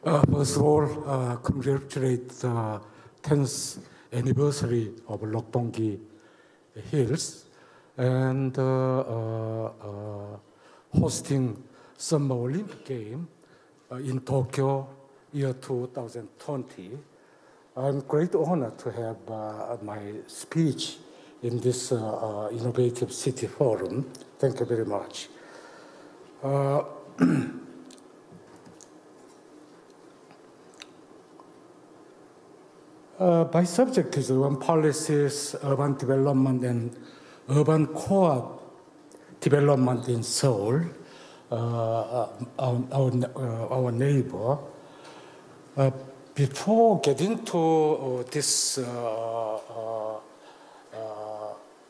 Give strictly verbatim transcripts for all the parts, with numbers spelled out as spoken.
Uh, first of all, uh, congratulate the tenth anniversary of Lokbongi Hills and uh, uh, uh, hosting Summer Olympic Game uh, in Tokyo year two thousand twenty. I'm great honor to have uh, my speech in this uh, uh, innovative city forum. Thank you very much. Uh, Uh, my subject is urban policies, urban development, and urban core development in Seoul, uh, our, our, uh, our neighbor. Uh, before getting to uh, this uh, uh, uh,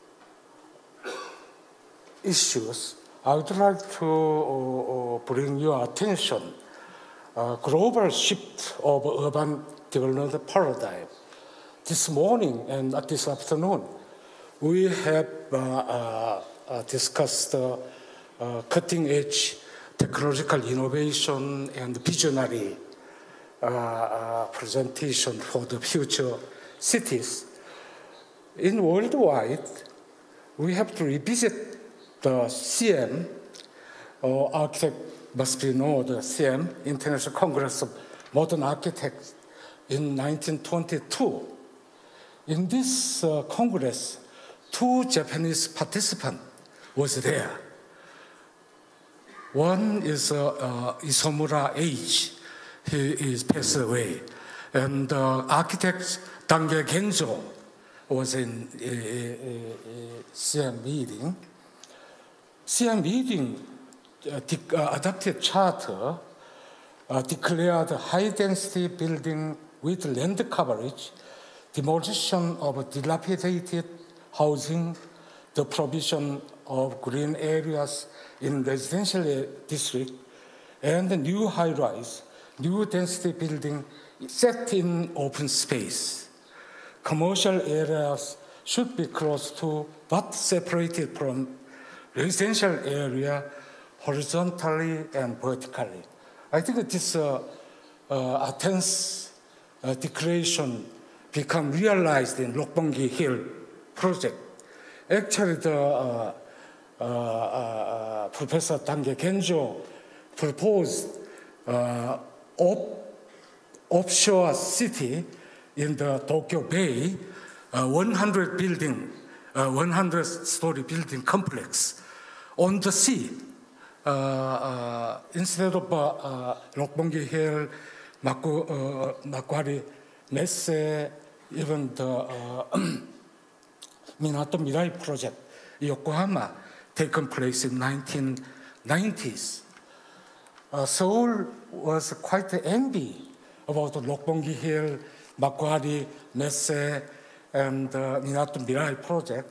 issues, I would like to uh, bring your attention uh, global shift of urban development paradigm. This morning and this afternoon, we have uh, uh, uh, discussed uh, uh, cutting-edge technological innovation and visionary uh, uh, presentation for the future cities. In worldwide, we have to revisit the C M, or architect must be known, the C M, International Congress of Modern Architects, in nineteen twenty-two. In this uh, Congress, two Japanese participants was there. One is uh, uh, Isomura H. He is passed away. And uh, architect Dange Genjo was in a, a, a C M meeting. C M meeting uh, uh, adopted charter uh, declared high-density building with land coverage, demolition of dilapidated housing, the provision of green areas in residential district, and the new high-rise, new density building set in open space. Commercial areas should be close to but separated from residential area horizontally and vertically. I think this uh, uh, Athens uh, declaration become realized in Lokbongi Hill project. Actually, the uh, uh, uh, Professor Dange Genjo proposed uh, op offshore city in the Tokyo Bay, uh, one hundred building, uh, one hundred story building complex on the sea. Uh, uh, instead of uh, uh, Lokbongi Hill, Maku, uh, Makwari, Messe, even the uh, Minato Mirai project, Yokohama, taken place in nineteen nineties. Uh, Seoul was quite envy about the Lokbongi Hill, Makwari, Messe, and uh, Minato Mirai project.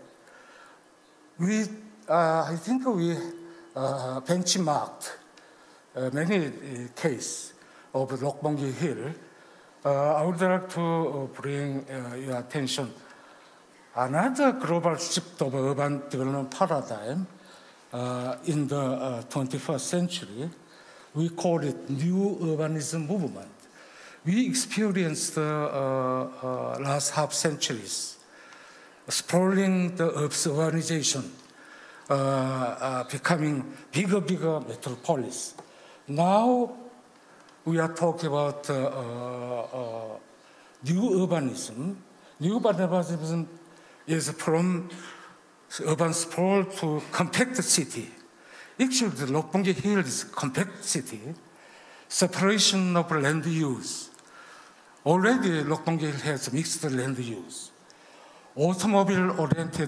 We, uh, I think we uh, benchmarked uh, many uh, cases of Lokbongi Hill. Uh, I would like to uh, bring uh, your attention another global shift of urban development paradigm uh, in the uh, twenty-first century. We call it new urbanism movement. We experienced the uh, uh, last half centuries sprawling the Earth's urbanization, uh, uh, becoming bigger, bigger metropolis. Now, we are talking about uh, uh, uh, new urbanism. New urbanism is from urban sprawl to compact city. Actually, the Lokbongi Hill is a compact city. Separation of land use. Already, Lokbongi Hill has mixed land use. Automobile-oriented,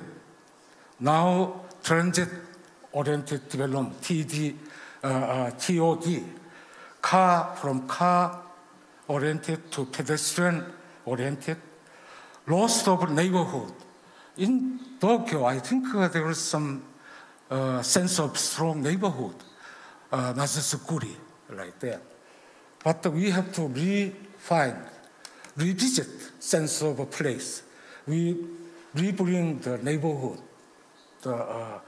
now transit-oriented development, T D, uh, uh, T O D. Car from car-oriented to pedestrian-oriented, loss of neighborhood. In Tokyo, I think uh, there is some uh, sense of strong neighborhood, uh, Nasasukuri, like that. But we have to refine, revisit sense of a place. We rebring the neighborhood. The, uh,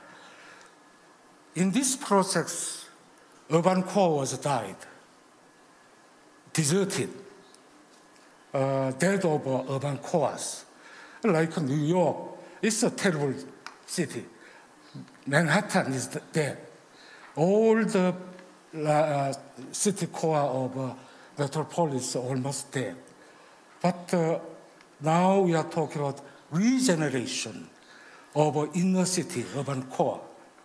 in this process, urban core was died. deserted, uh, dead of uh, urban cores. Like New York, it's a terrible city. Manhattan is dead. All the uh, city core of uh, metropolis are almost dead. But uh, now we are talking about regeneration of uh, inner city, urban core.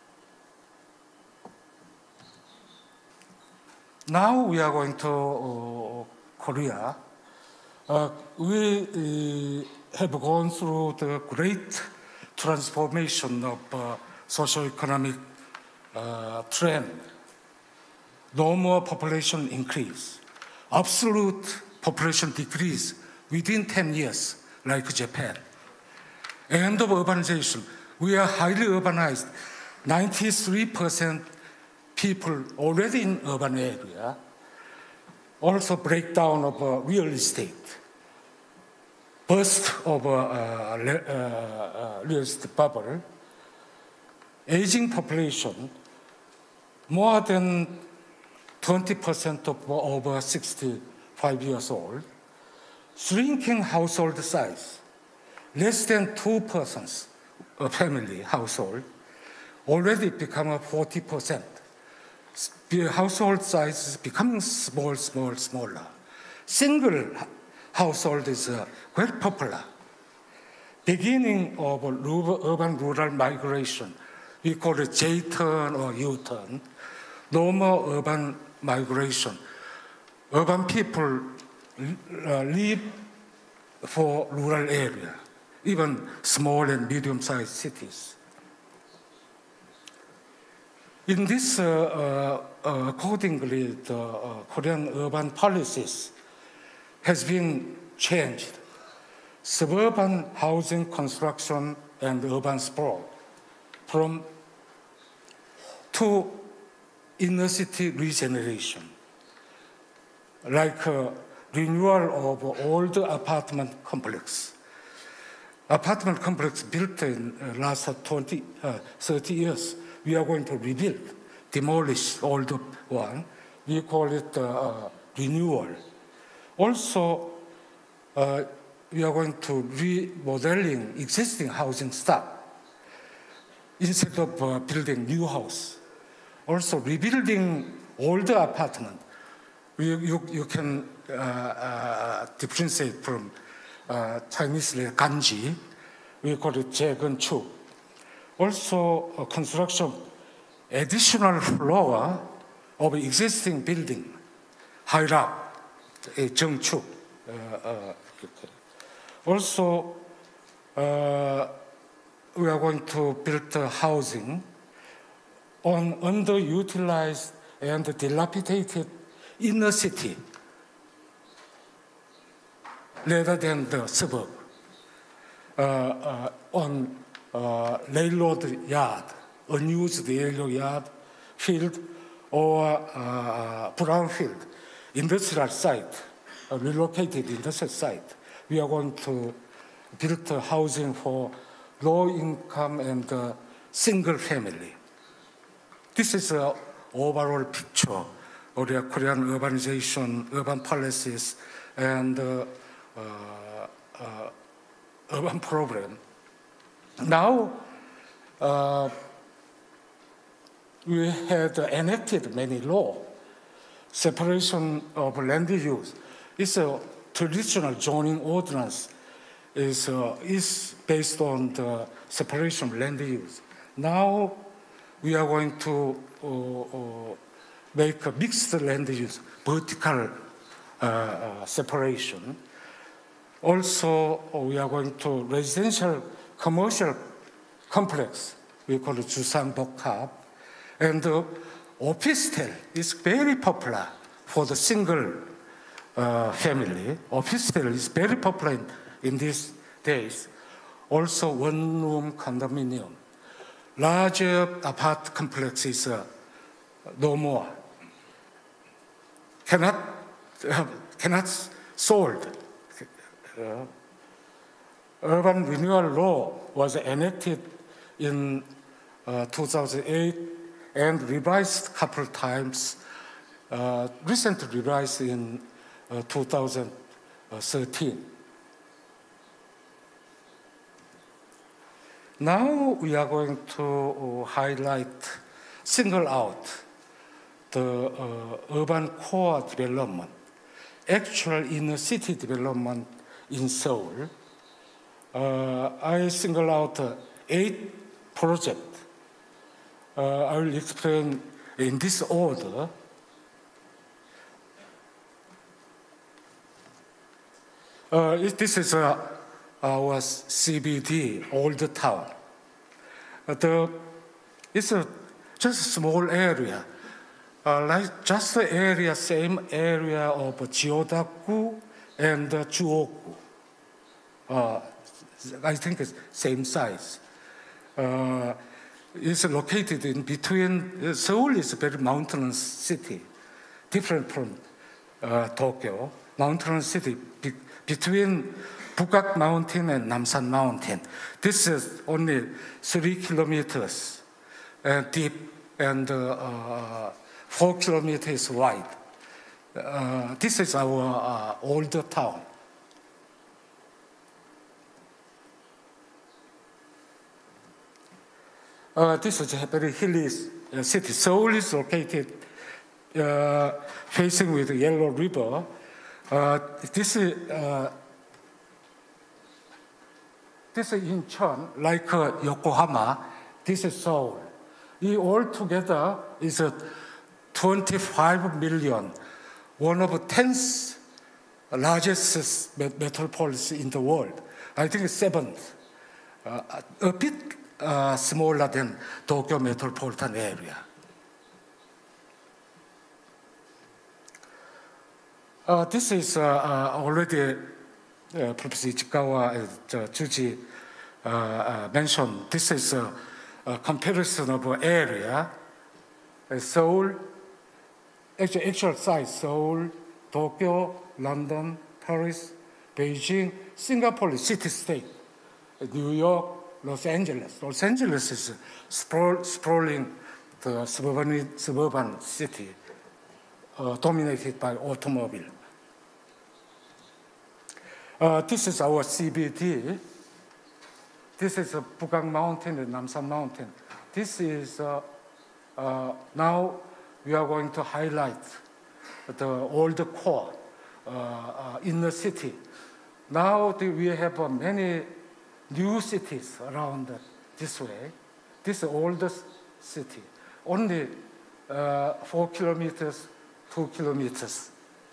Now we are going to uh, Korea. Uh, we uh, have gone through the great transformation of uh, socio-economic uh, trend. No more population increase. Absolute population decrease within ten years, like Japan. End of urbanization. We are highly urbanized. ninety-three percent people already in urban area. Also breakdown of uh, real estate. Burst of uh, uh, uh, real estate bubble. Aging population, more than twenty percent of over sixty-five years old. Shrinking household size, less than two persons a family household, already become a forty percent. The household size is becoming small, small, smaller. Single household is uh, very popular. Beginning of urban-rural migration, we call it J-turn or U-turn. No more urban migration. Urban people uh, live for rural area, even small and medium-sized cities. In this, uh, uh, accordingly, the uh, Korean urban policies has been changed. Suburban housing construction and urban sprawl from to inner city regeneration, like uh, renewal of old apartment complex. Apartment complex built in uh, last twenty, uh, thirty years, we are going to rebuild, demolish old one. We call it uh, uh, renewal. Also, uh, we are going to remodeling existing housing stock instead of uh, building new house. Also, rebuilding older apartment. You, you, you can uh, uh, differentiate from uh, Chinese ganji. We call it 재건축. Also, uh, construction additional floor of existing building, higher 정축. Uh, uh, also, uh, we are going to build uh, housing on underutilized and dilapidated inner city rather than the suburb. Uh, uh, on uh, railroad yard, unused railroad yard, field, or uh, brownfield, industrial site, a relocated industrial site. We are going to build uh, housing for low income and uh, single family. This is an overall picture of the Korean urbanization, urban policies, and uh, uh, uh, urban problem. Now, uh, we had enacted many laws. Separation of land use is a traditional zoning ordinance is, uh, is based on the separation of land use. Now, we are going to uh, uh, make a mixed land use, vertical uh, uh, separation. Also, uh, we are going to residential commercial complex, we call it 주상복합, and uh, office is very popular for the single uh, family. Office is very popular in, in these days. Also, one-room condominium. Larger apart complexes uh, no more. Cannot, uh, cannot sold. Uh, urban renewal law was enacted in uh, two thousand eight and revised a couple times, uh, recently revised in uh, two thousand thirteen. Now we are going to highlight, single out the uh, urban core development, actual inner city development in Seoul. Uh, I single out uh, eight projects. Uh, I will explain in this order. Uh, this is uh, our C B D, Old Town. Uh, the, it's a, just a small area, uh, like just the area, same area of Jiudagu and uh, Juogu. Uh, I think it's same size. Uh, it's located in between. Uh, Seoul is a very mountainous city, different from uh, Tokyo. Mountainous city be between Bukak Mountain and Namsan Mountain. This is only three kilometers uh, deep and uh, uh, four kilometers wide. Uh, this is our uh, older town. Uh, this is a very hilly uh, city. Seoul is located uh, facing with the Yellow River. Uh, this is uh, this is Incheon, like uh, Yokohama. This is Seoul. It all together is uh, twenty-five million, one of the tenth largest metropolis in the world. I think seventh, uh, a bit uh, smaller than Tokyo metropolitan area. Uh, this is uh, uh, already uh, Professor Ichikawa and uh, Juji uh, uh, mentioned. This is a, a comparison of area. Uh, Seoul, actual, actual size, Seoul, Tokyo, London, Paris, Beijing, Singapore, city-state, New York, Los Angeles. Los Angeles is a sprawl, sprawling the suburban, suburban city, Uh, dominated by automobile. Uh, this is our C B D. This is a Bukak Mountain and Namsan Mountain. This is, uh, uh, now we are going to highlight the old core, uh, uh, inner city. Now the, we have uh, many new cities around this way. This is the oldest city, only uh, four kilometers two kilometers.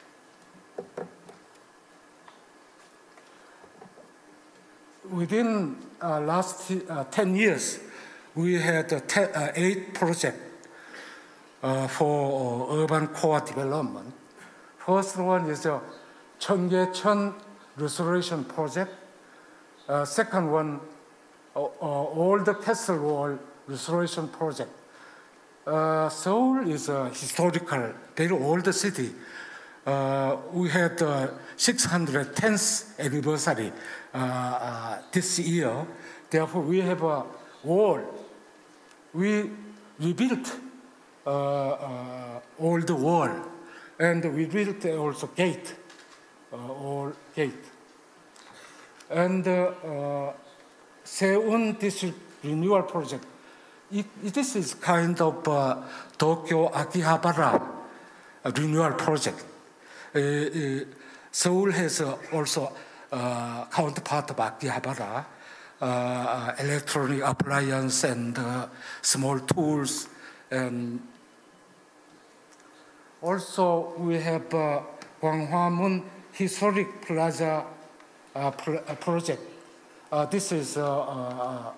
Within uh, last uh, ten years, we had uh, ten, uh, eight projects uh, for uh, urban core development. First one is the Cheonggyecheon Restoration Project. Uh, second one, uh, uh, Old Castle Wall Restoration Project. Uh, Seoul is a historical, very old city. Uh, we had uh, six hundred tenth anniversary uh, uh, this year. Therefore, we have a wall. We rebuilt uh, uh, old wall, and we built also gate, uh, all gate. And uh, uh, Seoul District Renewal Project. It, it, this is kind of uh, Tokyo Akihabara renewal project. Uh, uh, Seoul has uh, also uh, counterpart of Akihabara, uh, electronic appliance and uh, small tools. And also we have uh, Gwanghwamun Historic Plaza uh, pro project. Uh, this is uh, uh,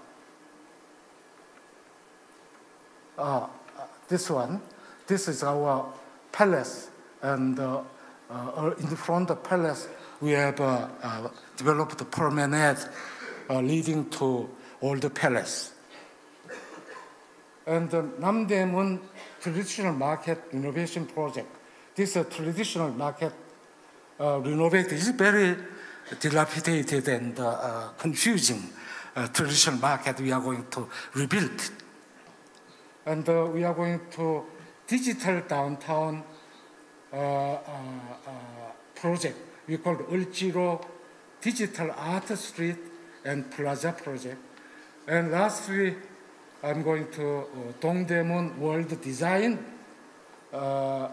Uh, this one, this is our palace, and uh, uh, in front of the palace we have uh, uh, developed a promenade uh, leading to all the palace. And the Namdaemun Traditional Market Renovation Project. This uh, traditional market uh, renovated is very dilapidated and uh, uh, confusing uh, traditional market. We are going to rebuild. And uh, we are going to digital downtown uh, uh, uh, project we call Ulchiro Digital Art Street and Plaza project. And lastly, I'm going to uh, Dongdaemun World Design uh, uh,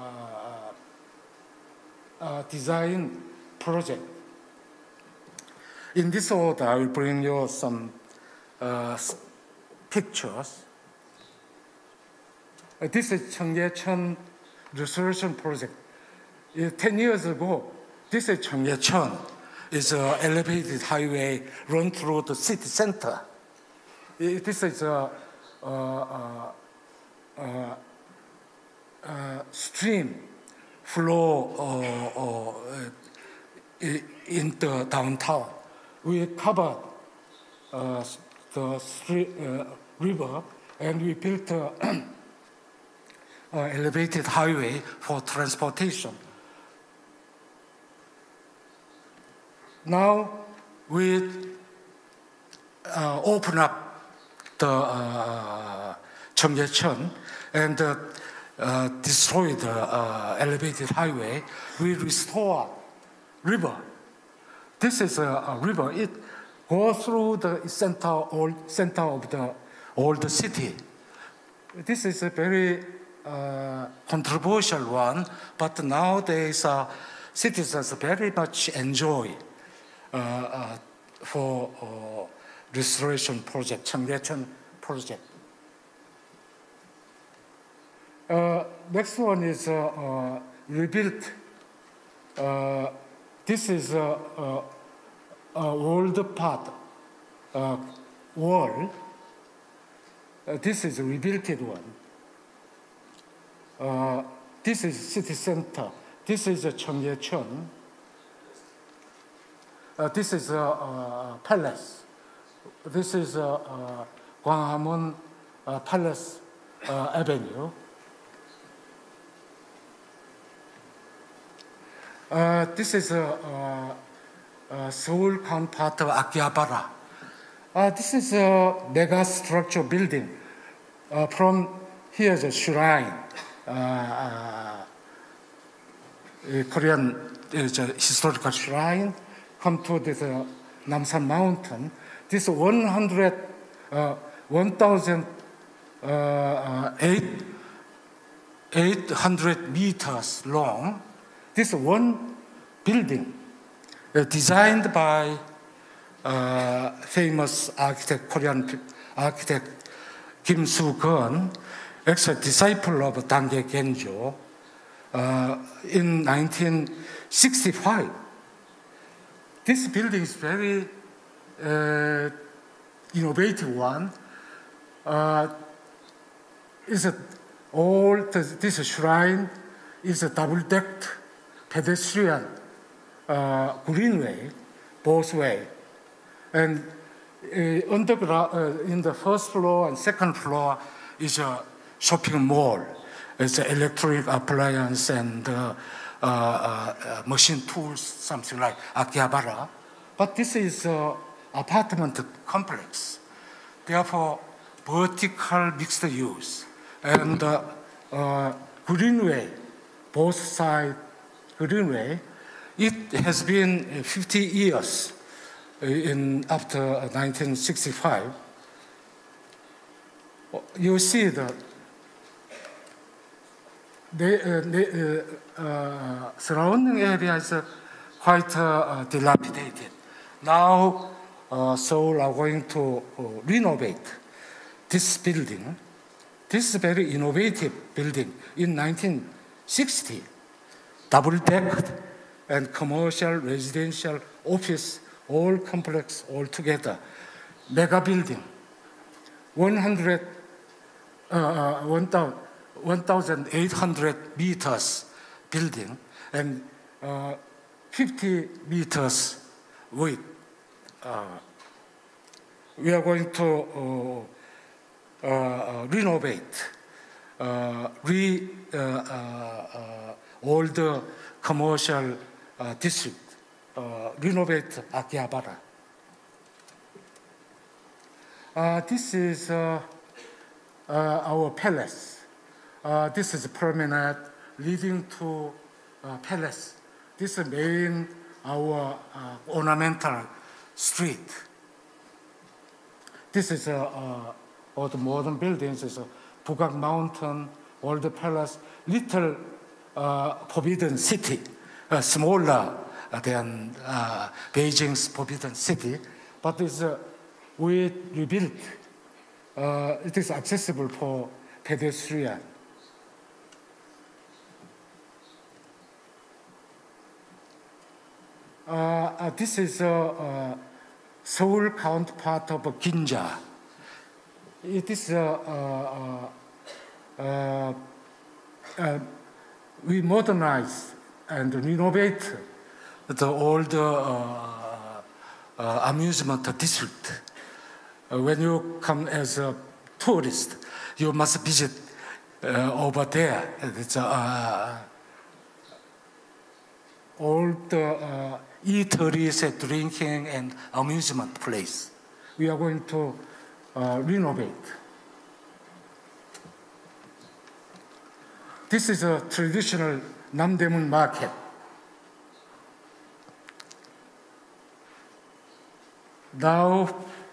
uh, Design Project. In this order, I will bring you some uh, pictures. Uh, this is Cheonggyecheon Restoration Project. Uh, Ten years ago, this is Cheonggyecheon. It's an elevated highway run through the city center. Uh, this is a, a, a, a, a stream flow uh, uh, in the downtown. We covered uh, the street, uh, river, and we built an uh, elevated highway for transportation. Now we uh, open up the uh, Cheonggyecheon and uh, uh, destroy the uh, elevated highway. We restore river. This is a, a river. It goes through the center, old, center of the old city. This is a very uh, controversial one, but nowadays uh, citizens very much enjoy uh, uh, for uh, restoration project, Cheonggyecheon project. Uh, next one is uh, uh, rebuilt. Uh, this is a, a, a old part uh, wall. Uh, this is a rebuilt one. Uh, this is city center. This is a Cheonggyecheon. Uh, this is a, a palace. This is a, a Gwanghwamun uh, Palace uh, Avenue. Uh, this is a, a, a Seoul counterpart of Akihabara. Uh, this is a mega structure building. Uh, from here is a shrine. Uh, uh, a Korean is a historical shrine. Come to this uh, Namsan Mountain. This one hundred, uh, one thousand uh, uh, eight, eight hundred meters long. This one building uh, designed by uh, famous architect, Korean architect Kim Soo-keun, actually a disciple of Dangye Genjo, uh, in nineteen sixty-five. This building is very uh, innovative one. Uh, is a all the, this shrine is a double-decked pedestrian uh, greenway, both way, and uh, underground uh, in the first floor and second floor is a shopping mall. It's an electric appliance and uh, uh, uh, machine tools, something like Akihabara. But this is an apartment complex. Therefore, vertical mixed use and uh, uh, greenway, both sides greenway. It has been fifty years in after nineteen sixty-five. You see the the, uh, the uh, uh, surrounding area is uh, quite uh, dilapidated. Now, uh, Seoul are going to uh, renovate this building. This is a very innovative building in nineteen sixty. Double-decked and commercial, residential, office, all complex, all together. Mega building, one hundred, uh, one thousand eight hundred meters building, and uh, fifty meters width. Uh, we are going to uh, uh, renovate, uh, re, uh, uh, uh, all the commercial uh, district, uh, renovate Akihabara. Uh, this is uh, uh, our palace. Uh, this is a promenade leading to uh, palace. this is main our uh, ornamental street. This is uh, uh, all the modern buildings. Is uh, Bugak Mountain, Old Palace, little uh, Forbidden City, uh, smaller than uh, Beijing's Forbidden City, but it's, uh, we rebuilt. Uh, it is accessible for pedestrian. Uh, uh, this is a uh, uh, Seoul counterpart of Ginza. It is uh, uh, uh, uh, we modernize and renovate the old uh, uh, amusement district. Uh, when you come as a tourist, you must visit uh, over there. It's uh, old uh, eateries, drinking, and amusement place. We are going to uh, renovate. This is a traditional Namdaemun market. Now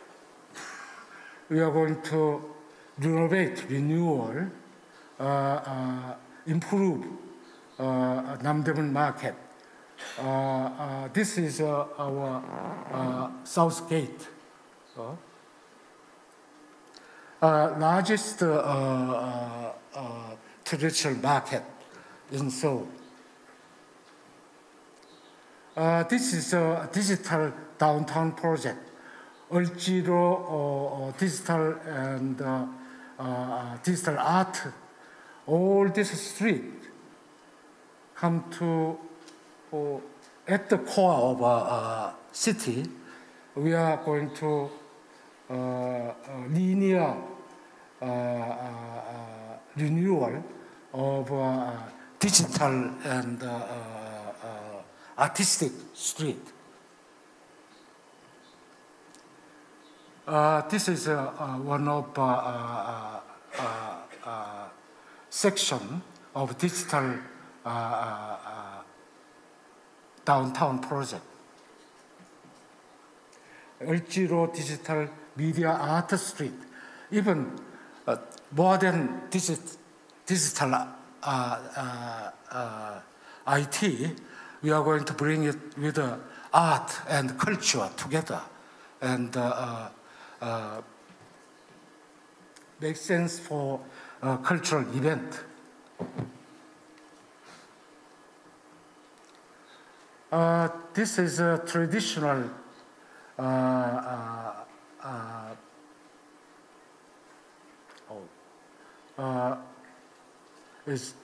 we are going to renovate, renewal, uh, uh, improve uh, Namdaemun market. Uh, uh, this is uh, our uh, South Gate. Uh, uh, largest uh, uh, uh, traditional market in Seoul. Uh, this is a digital downtown project. Ulchiro, uh, digital and uh, uh, digital art, all this street come to uh, at the core of our uh, city. We are going to uh, uh, linear uh, uh, renewal of uh, digital and uh, uh, artistic street. Uh, this is uh, uh, one of uh, uh, uh, uh, section of digital uh, uh, downtown project. Ulchiro Digital Media Art Street. Even uh, more than digit, digital uh, uh, uh, I T, we are going to bring it with uh, art and culture together. And uh, uh, make sense for a cultural event. Uh, this is a traditional uh, uh, uh, oh, uh, is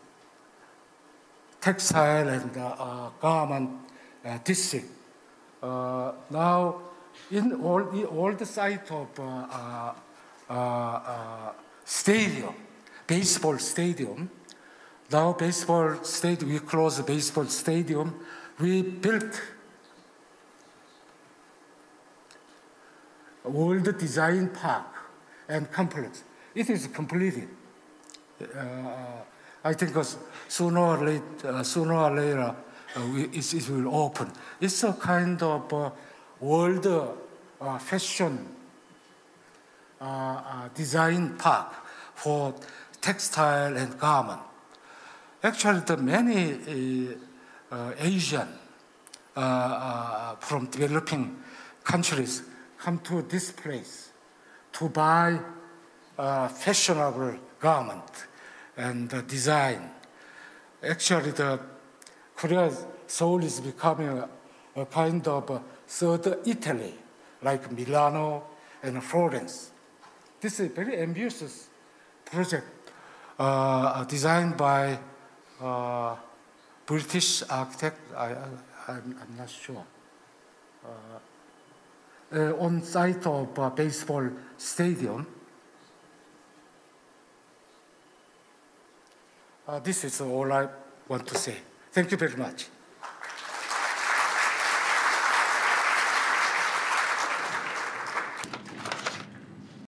textile and uh, uh, garment uh, district. Uh, now, in all the old site of uh, uh, uh, uh, stadium, baseball stadium. Now baseball stadium, we close the baseball stadium. We built World Design Park and complex. It is completed. Uh, I think sooner or later, uh, sooner or later uh, we, it, it will open. It's a kind of uh, world uh, fashion uh, uh, design park for textile and garment. Actually, the many uh, uh, Asian uh, uh, from developing countries come to this place to buy uh, fashionable garment and uh, design. Actually, the Korea, Seoul is becoming a, a kind of a third Italy, like Milano and Florence. This is a very ambitious project uh, designed by uh, British architect, I, I, I'm, I'm not sure. Uh, uh, on site of uh, baseball stadium. Uh, this is all I want to say. Thank you very much.